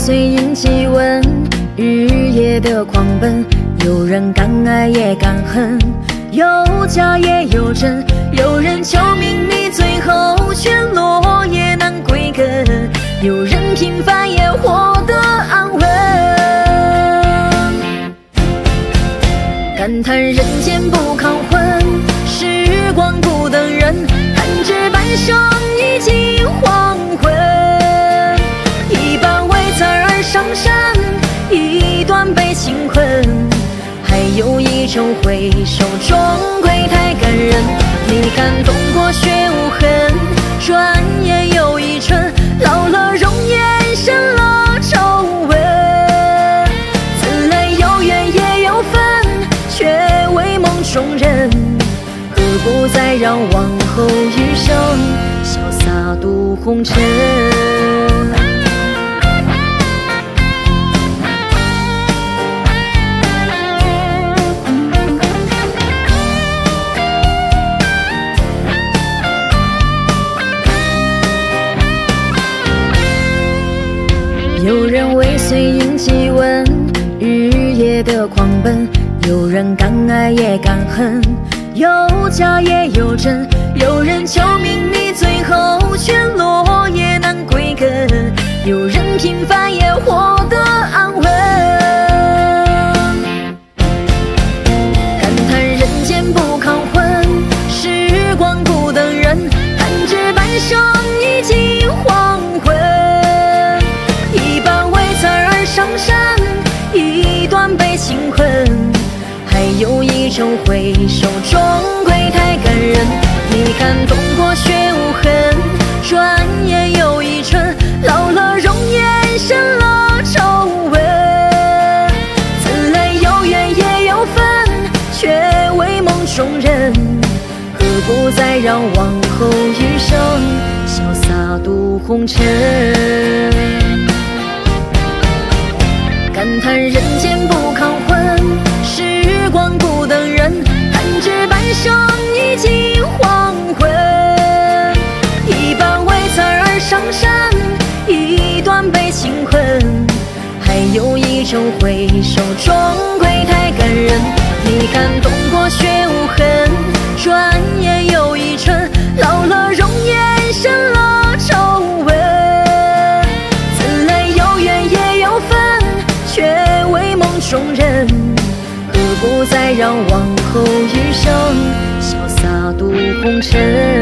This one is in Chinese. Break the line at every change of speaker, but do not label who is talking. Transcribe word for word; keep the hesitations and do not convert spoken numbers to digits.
随云气温，日夜的狂奔。有人敢爱也敢恨，有假也有真。有人求名利，最后却落叶难归根。有人平凡也活得安稳。感叹人间不抗昏，时光不等人。弹指半生已经黄昏。一半为财而上山，一段被情困。还有一种回首，终归太感人。你看冬过雪无痕，转眼又一春。老了容颜，生了皱纹。此类有缘也有分，却为梦中人。何不再让往后余生，潇洒渡红尘。有人尾随云气温，日夜的狂奔。有人敢爱也敢恨，有假也有真。有人求名利，最后却落叶难归根。有人平凡也活得安稳。感叹人间不抗昏，时光不等人。弹指半生已经黄昏。上山，一段被情困。还有一种回首，终归太感人。你看冬过雪无痕，转眼又一春。老了容颜，生了皱纹。此类有缘也有分，却为梦中人。何不再让往后余生，潇洒渡红尘。感叹人间不抗昏，时光不等人。弹指半生已经黄昏。一半为财而上山，一段被情困。还有一种回首，终归太感人。你看冬过雪无痕，转眼又一春。老了容颜，生了皱纹。此类有缘也有分，却为梦中人。何不再让往后余生，潇洒渡红尘。